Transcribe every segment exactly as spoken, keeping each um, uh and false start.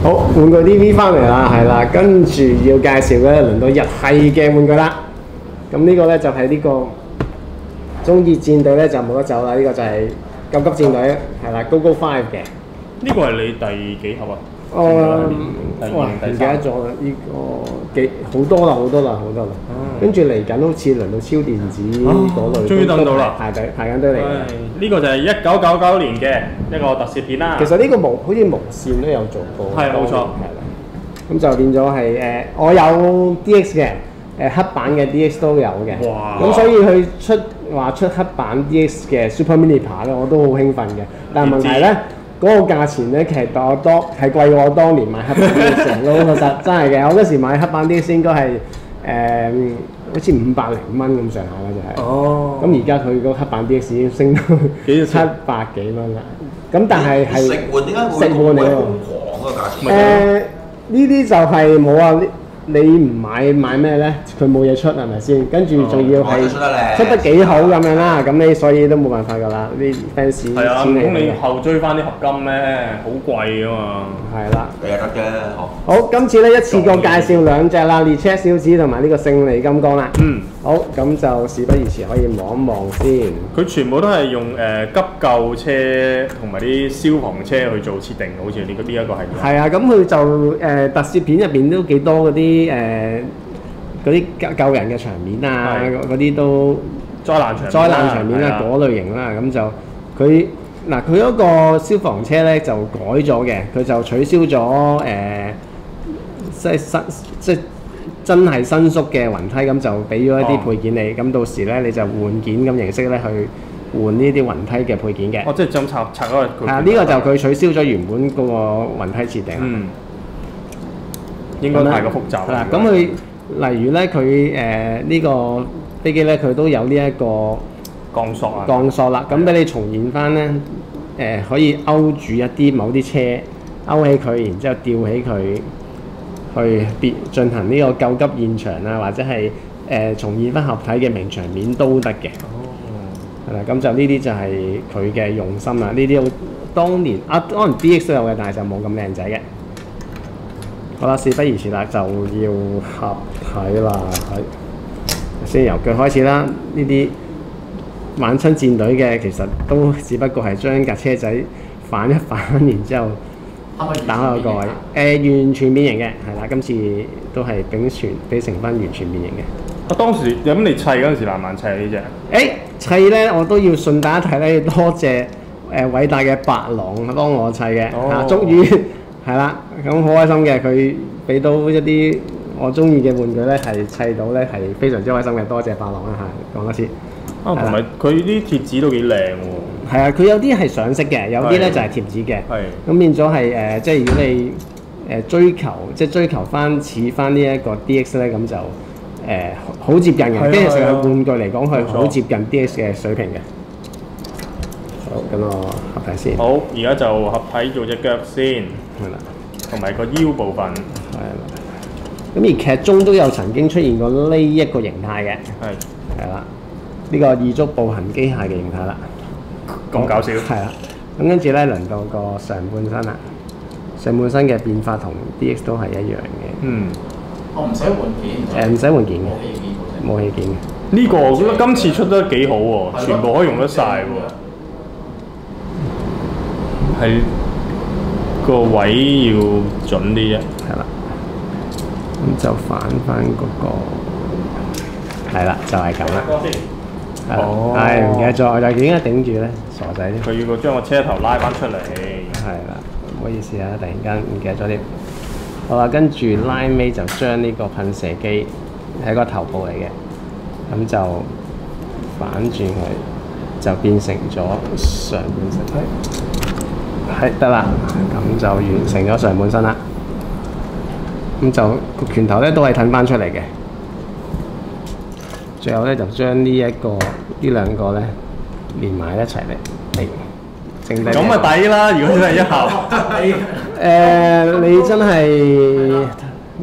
好，玩具 D V 翻嚟啦，係啦，跟住要介紹嘅輪到日系嘅玩具啦。咁呢個咧就係、是、呢個中意戰隊咧就冇得走啦，呢、這個就係救急戰隊係啦 ，Go Go Five 嘅。 呢個係你第幾盒啊？ 哦， 第哇，唔記得咗啦，呢、這個幾好多啦，好多啦，好多啦。跟住嚟緊好似輪到超電子嗰類， 終於等到啦， 排隊排緊隊嚟嘅。 呢個就係一九九九年嘅一個特攝片啦。 其實呢個無好似無線都有做過。 係冇錯， 係啦。咁就變咗係誒，我有 D X 嘅，誒黑版嘅 D X 都有嘅。 哇！ 咁所以佢出話出黑版 D X 嘅 Super Mini 牌咧，我都好興奮嘅。但係問題咧，嗰個價錢咧，其實我當係貴過我當年買黑版 D X 成咯，其實真係嘅。我嗰時買黑版 D X 應該係誒好似五百零蚊咁上下啦，就係。哦。咁而家佢個黑版 D X 已經升到七百幾蚊啦。咁但係係食換點解會咁瘋狂個價錢？ 誒呢啲就係冇啊！你唔買買咩咧？佢冇嘢出係咪先？跟住仲要係出得幾好咁樣啦，咁你所以都冇辦法㗎啦，啲 fans 係啊，唔通你後追翻啲合金咩？好貴㗎嘛。係啦， 你又得嘅， 好，今次咧一次過介紹兩隻啦，列車小子同埋呢個勝利金剛啦。 嗯。 好，咁就事不宜遲，可以望一望先。 佢全部都係用誒急救車同埋啲消防車去做設定，好似呢個呢一個係。 係啊，咁佢就誒特攝片入邊都幾多嗰啲誒嗰啲救救人嘅場面啊，嗰啲都災難場災難場面啦，嗰類型啦，咁就佢嗱佢嗰個消防車咧就改咗嘅，佢就取消咗誒即係新即係。真係伸縮嘅雲梯，咁就俾咗一啲配件你，咁、哦、到時咧你就換件咁形式咧去換呢啲雲梯嘅配件嘅。 哦，即係咁拆拆嗰個。係啊， 呢個就佢取消咗原本嗰個雲梯設定。嗯。 應該太過複雜啦。 咁佢例如咧，佢誒呢個飛機咧，佢都有呢一個鋼索啊。 鋼索啦，咁俾你重現翻咧，誒、呃、可以勾住一啲某啲車，勾起佢，然之後吊起佢。去別進行呢個救急現場啊，或者係誒、呃、重現翻合體嘅名場面都得嘅。哦，係啦，咁就呢啲就係佢嘅用心啦。呢啲好當年啊，可能 D X 都有嘅，但係就冇咁靚仔嘅。好啦，事不宜遲啦，就要合體啦。係，先由腳開始啦。呢啲玩親戰隊嘅，其實都只不過係將架車仔反一反，然之後。打開個位，誒、呃、完全變形嘅，係啦，今次都係秉全俾成分完全變形嘅。 啊，當時咁你砌嗰陣時難唔難砌呢隻？ 誒砌咧，我都要順帶一提咧，多謝誒、呃、偉大嘅白狼幫我砌嘅，哦、啊，終於係啦，咁好開心嘅，佢俾到一啲我中意嘅玩具咧，係砌到咧係非常之開心嘅，多謝白狼啦嚇，講多次。 啊，同埋佢啲貼紙都幾靚喎。 係啊，佢有啲係上色嘅，有啲咧就係貼紙嘅。係。咁變咗係誒，即係如果你誒追求，即係追求翻似翻呢一個 D X 咧，咁就誒好、呃、接近嘅。跟住成個玩具嚟講，佢好接近 D X 嘅水平嘅。好，咁我合體先。 好，而家就合體做隻腳先。 係啦。同埋個腰部分。 係啦。咁而劇中都有曾經出現過呢一個形態嘅。係。係啦。呢、這個二足步行機械嘅形態啦。 咁搞笑。 係啦，咁跟住咧輪到個上半身啦，上半身嘅變化同 D X 都係一樣嘅。嗯。 我唔使換件。 誒唔使換件嘅，冇氣件嘅。 呢、這個我覺得今次出得幾好喎，全部可以用得晒喎。係個位要準啲啫。 係啦。咁就反翻嗰、那個，係啦，就係咁啦。哦，係唔記得咗，我就點解頂住咧？傻仔啲。 佢要個將個車頭拉翻出嚟。 係啦，唔好意思啊，突然間唔記得咗啲。好啦，跟住拉尾就將呢個噴射機係個頭部嚟嘅，咁就反轉佢，就變成咗上半身。係得啦，咁就完成咗上半身啦。咁就個拳頭咧都係褪翻出嚟嘅。最後咧就將呢一個呢兩個咧連埋一齊嚟嚟整低。咁咪抵啦！如果真係一盒，誒、呃、你真係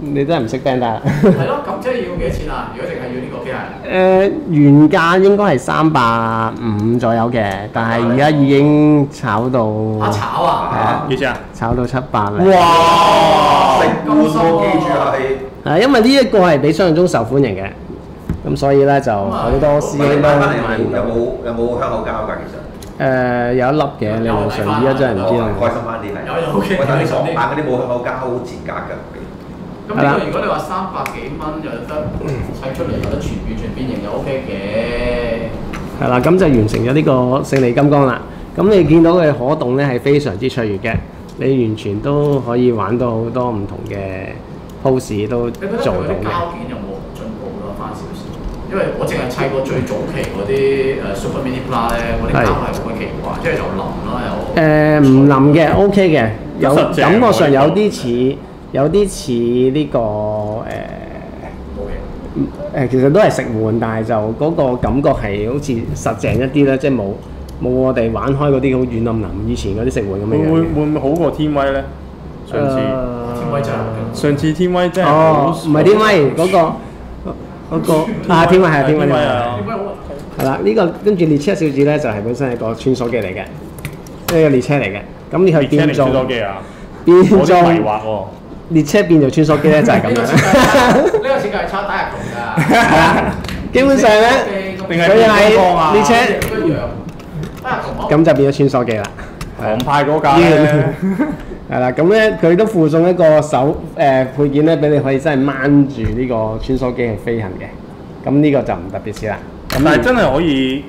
你真係唔識 band 啦。 係咯，咁即係要幾多錢啊？如果淨係要呢個機械人？ 誒、原價應該係三百五左右嘅，但係而家已經炒到啊炒啊！ 係啊， 幾錢啊？ 炒到七百啦。 哇！ 成換喎，記住啊，係係因為呢一個係比想象中受歡迎嘅，咁所以咧就好多師兄都買翻嚟買唔到。 有冇有冇香口膠㗎？其實誒、有一粒嘅，理論上依家真係唔知啦。 開心翻啲係。 有有 OK， 我等你開心啲講，買嗰啲冇香口膠好賤格㗎。 咁呢個如果你話三百幾蚊有得砌出嚟，有得全完全變形就 O K 嘅。 係啦，咁就完成咗呢個勝利金剛啦。咁你見到佢可動咧係非常之卓越嘅，你完全都可以玩到好多唔同嘅 pose 都你覺得佢做到嘅。 嗰啲膠件有冇進步咗翻少少？因為我淨係砌過最早期嗰啲誒 Super Mini Plus 咧，嗰啲膠係好鬼奇怪，即係又腍啦又。 誒唔腍嘅 OK 嘅，有實淨感覺上有喎呢個啲似有啲似呢個誒。 冇嘢。 誒其實都係食玩，但係就嗰個感覺係好似實淨一啲咧，即係冇冇我哋玩開嗰啲好軟腍腍以前嗰啲食玩咁會會樣嘅。 會唔會好過天威咧？上次天威真係好勁。 上次天威真係好哦，唔係天威嗰個嗰個啊，天威係天威天威啊天威好核突。 係啦，呢個跟住列車小子咧就係本身係個穿梭機嚟嘅，呢個列車嚟嘅。咁你去變做列車嚟穿梭機啊！ 變我啲做迷惑喎。 列車變做穿梭機咧就係咁呢個設樣。 計，呢個設計係抄打日窮㗎。 係啊，基本上咧定係佢係方啊列車， 一樣。打日窮咁就變咗穿梭機啦。 韓派嗰架咧， 係啦，咁咧佢都附送一個手誒、呃配件咧，俾你可以真係掹住呢個穿梭機去飛行嘅。咁呢個就唔特別似啦。咁但係真係可以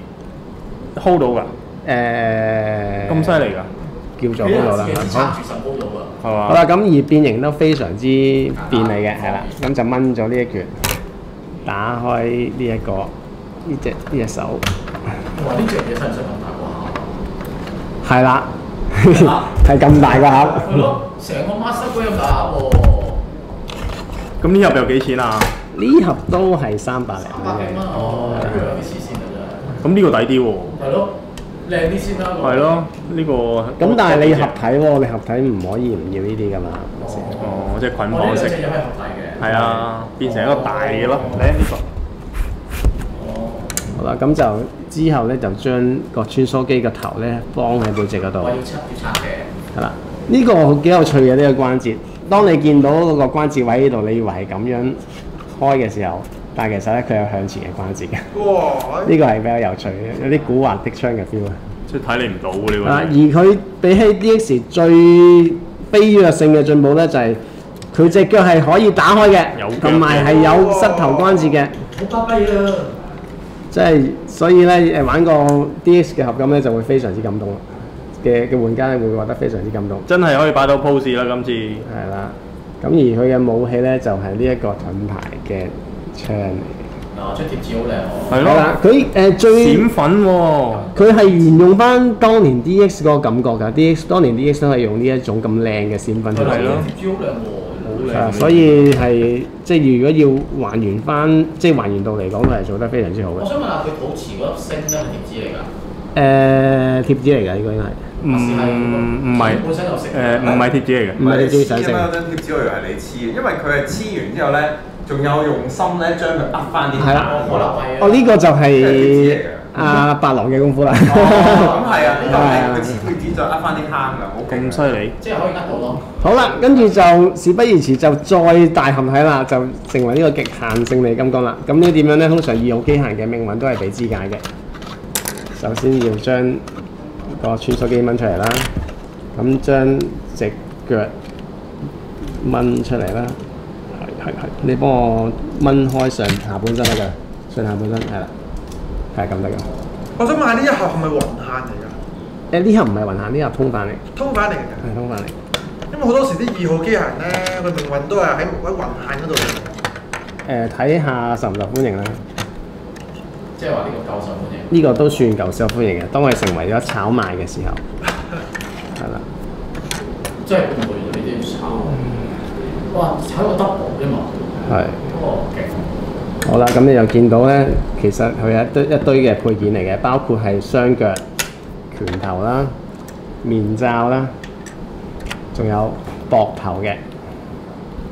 hold 到㗎， 誒咁犀利㗎， 叫做 hold 到啦。 自己撐好， 住神高度㗎。 係嘛？ 好啦，咁而變形都非常之便利嘅，係啦。咁就掹咗呢一橛，打開呢、一個呢隻呢隻手， 哇！呢隻嘢使唔使咁大個盒？ 係啦，係咁大個盒。 係咯，成個 master 杯咁大盒喎。 咁呢盒有幾錢啊？ 呢盒都係三百零三百幾蚊蚊哦，呢個有啲黐線㗎真咁呢個抵啲喎。 係。係咯，靚啲先啦。 係咯，呢個咁但係你合體喎，你合體唔可以唔要呢啲噶嘛？係咪先？ 哦，即係捆我呢綁式， 兩隻有係合體嘅。 係啊，變成一個大嘅咯。嚟呢個。 哦。 好啦，咁就之後咧就將個穿梭機個頭咧綁喺背脊嗰度我，要拆要拆嘅。 係啦。呢、個幾有趣嘅呢、個關節。當你見到嗰個關節位呢度，你以為係咁樣開嘅時候，但係其實咧佢有向前嘅關節嘅。 哇！ 呢個係比較有趣嘅，有啲古惑的槍嘅 feel 啊！ 即係睇你唔到喎呢個啊，而真係。 佢比起 D X 最飛躍性嘅進步咧，就係佢隻腳係可以打開嘅有腳，嘅同埋係有膝頭關節嘅。 好巴閉啊！ 即係所以咧誒玩個 D X 嘅合金咧就會非常之感動嘅嘅玩家咧會覺得非常之感動。 真係可以擺到 pose 啦！今次係啦，咁而佢嘅武器咧就係呢一個盾牌嘅槍嚟嘅。 嗱，張貼紙好靚喎。 係咯， 係啦，佢誒、呃最閃粉喎。 佢係沿用翻當年 D X 嗰個感覺㗎。D X 當年 D X 都係用呢一種咁靚嘅閃粉出嚟係咯貼紙好靚喎。 好靚啊，所以係即係如果要還原翻，即係還原度嚟講，佢係做得非常之好嘅。 我想問下佢肚臍嗰粒星咧係貼紙嚟㗎？ 誒、貼紙嚟㗎，應該應該係。 唔唔係本身有色。 誒，唔係貼紙嚟嘅。 唔係你自己想黐食啊嘛，張貼紙我以為係你黐嘅，因為佢係黐完之後咧，仲有用心咧將佢噏翻啲係啦可能係啊。 哦，呢、個就係貼紙嚟係嘅阿白狼嘅功夫啦。 哦，咁係啊，呢個係係啊佢黐貼紙再噏翻啲坑㗎，好勁咁犀利， 即係可以呃到咯。 好啦，跟住就事不宜遲，就再大合體啦，就成為呢個極限勝利金剛啦。咁呢點樣咧？通常二號機械人嘅命運都係俾肢解嘅。首先要將個穿梭機掹出嚟啦，咁將隻腳掹出嚟啦，係係係，你幫我掹開上下半身得㗎，上下半身係啦，係咁得㗎。 我想問下呢一盒係咪雲限嚟㗎？ 誒呢盒唔係雲限，呢盒通販嚟， 通販嚟㗎。 係通販嚟。 因為好多時啲二號機械人咧，佢命運都係喺喺雲限嗰度嚟嘅。 誒睇下受唔受歡迎啦。 即係話呢個夠受歡迎。 呢個都算夠受歡迎嘅，當佢成為咗炒賣嘅時候，係啦。 即係會唔會呢啲要炒？哇！炒個 double 啫嘛。 係。 哦，勁。 好啦，咁你又見到咧，其實佢係一堆一堆嘅配件嚟嘅，包括係雙腳、拳頭啦、面罩啦，仲有膊頭嘅，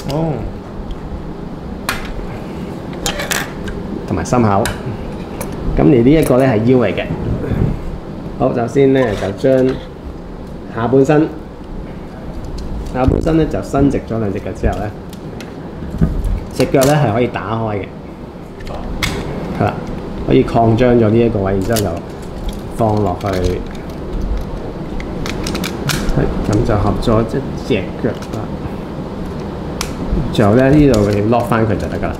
哦，同埋心口。咁而呢一個咧係腰嚟嘅。好，首先咧就將下半身，下半身咧就伸直咗兩隻腳之後咧，隻腳咧係可以打開嘅，係啦，可以擴張咗呢一個位，然之後就放落去，係咁就合咗一隻腳啦。最後咧呢度你 lock 翻佢就得㗎啦。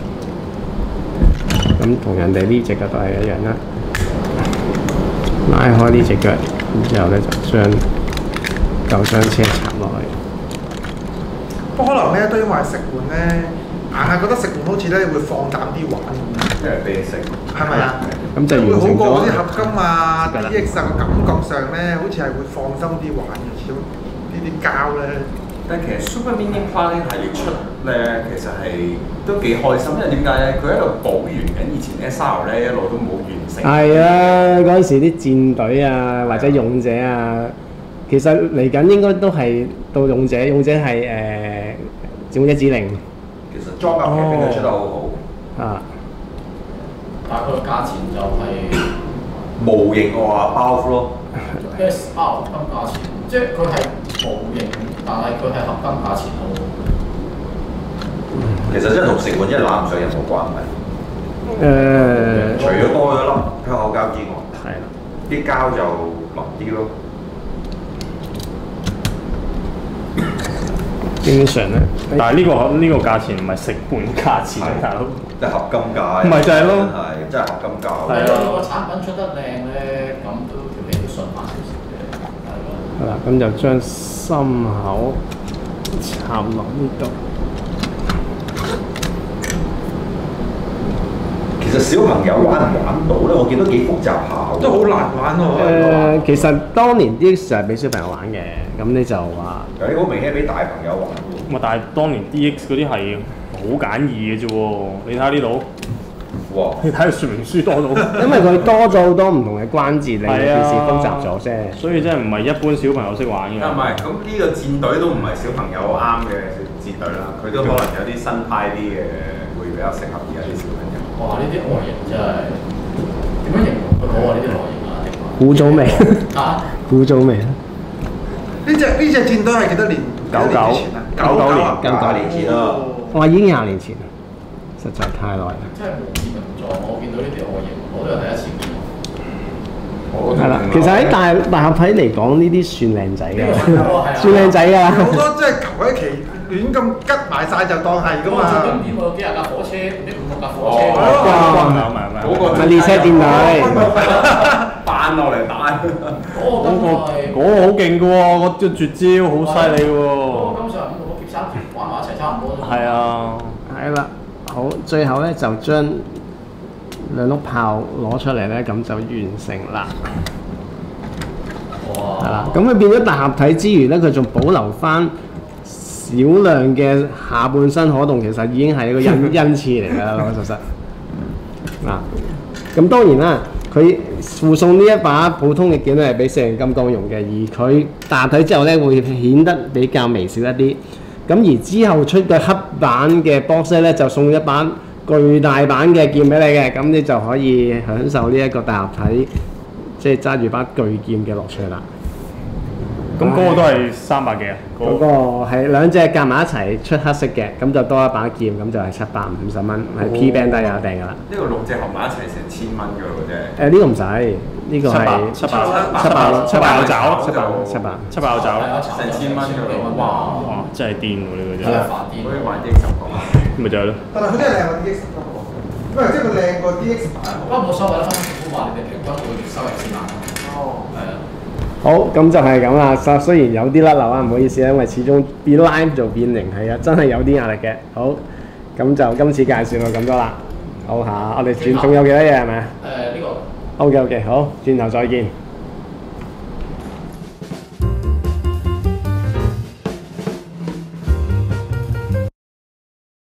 咁同人哋呢隻腳都係一樣啦。拉開呢隻腳，然之後咧就將舊雙車插落去。 不過可能咧都因為食碗咧，硬係覺得食碗好似咧會放膽啲玩咁樣， 即係俾你食， 係咪啊？ 咁就會好完成咗過嗰啲合金啊、D X 啊個感覺上咧，好似係會放心啲玩嘅。始終呢啲膠咧， 但係其實 Super Mini Plus 呢系列出咧，其實係都幾開心，因為點解咧？佢喺度補完緊以前 S R 咧一路都冇完成。 係啊，嗰陣時啲戰隊啊或者勇者啊，其實嚟緊應該都係到勇者，勇者係誒、呃、勇者指令其實裝甲騎兵佢出得好好。 啊。 但係佢個價錢就係模型我話包咯 S R 合金價錢，即係佢係模型，但係佢係合金價錢咯。 其實真係同食碗一攬唔上任何關係。 誒、 除咗多咗粒香口膠之外， 係啦， 啲膠就腍啲咯。 經常咧， 但係呢、個呢、個價錢唔係食碗價錢啊，大佬。 即係合金價。 咪就係咯真係真係合金價。 係啊如果個產品出得靚咧，咁都條氣都順翻少少嘅，係咯。 係啦，咁就將心口插落呢度。 其實小朋友玩唔玩到咧？我見到幾複雜下喎。 都好難玩誒、 喎。 其實當年 D X 就係俾小朋友玩嘅，咁你就話有啲好明顯俾大朋友玩喎。 咁啊，但係當年 D X 嗰啲係好簡易嘅啫喎，你睇下呢度， 哇！ 你睇下說明書多到， 因為佢多咗好多唔同嘅關節，令到件事複雜咗啫。 所以真係唔係一般小朋友識玩嘅。 啊唔係，咁呢個戰隊都唔係小朋友啱嘅戰隊啦，佢都可能有啲新派啲嘅，會比較適合而家啲小朋友。 哇！呢啲外形真係點樣形容佢好啊？呢啲外形啊，定話古早味， 啊？ 古早味。 呢只呢只戰隊係幾多年？ 九九幾多年前啊？ 九九年啊九九年前啦。 哇！已經廿年前啦，實在太耐啦。 真係無以名狀，我見到呢啲外形，我都係第一次見。 係啦，其實喺大大合體嚟講，呢啲算靚仔㗎， 啊算靚仔㗎。 好多即係求一期亂咁吉埋晒就當係㗎咁啊，最經嘛。 典喎，幾廿架火車，唔知五六架火車。 哦哇唔係唔係唔係， 嗰個咪列車戰隊， 彈落嚟打。 嗰個根本係嗰個好勁嘅喎，嗰個絕招好犀利嗰個喎。 根本上五六個劫三條玩埋一齊差唔多啫。 係啊， 係啦，好，最後咧就將兩碌炮攞出嚟咧，咁就完成啦。係哇！ 啦，咁佢變咗大合體之餘咧，佢仲保留翻少量嘅下半身可動，其實已經係一個恩恩賜嚟㗎啦，老老實實。嗱，咁當然啦，佢附送呢一把普通嘅劍咧係俾四人金剛用嘅，而佢大合體之後咧會顯得比較微小一啲。咁而之後出嘅黑版嘅 box 咧就送一把巨大版嘅劍俾你嘅，咁你就可以享受呢一個大合體，即係揸住把巨劍嘅樂趣啦。 咁嗰個都係三百幾啊？ 嗰個係兩隻夾埋一齊出黑色嘅，咁就多一把劍，咁就係七百五十蚊，喺 P Band 都有訂㗎啦。 呢個六隻合埋一齊成千蚊㗎咯，真係。 誒呢個唔使，呢個係七百七百七百有找， 七百七百七百有找， 成千蚊㗎咯哇哇！真係癲喎呢個真真係係， 煩啲。 可以玩 D X 個。 咪就係咯。 但係佢真係靚過 D X 㗎喎，因為即係佢靚過 D X 版。 不過冇所謂啦，政府話你哋平均每個月收入千萬。 哦。 係啊。 好，咁就係咁啦。雖雖然有啲甩漏啊，唔好意思啊，因為始終變 live 做變形係啊，真係有啲壓力嘅。好，咁就今次介紹到咁多啦。好嚇，我哋轉仲有幾多嘢係咪啊誒呢個。 ？OK OK，好，轉頭再見。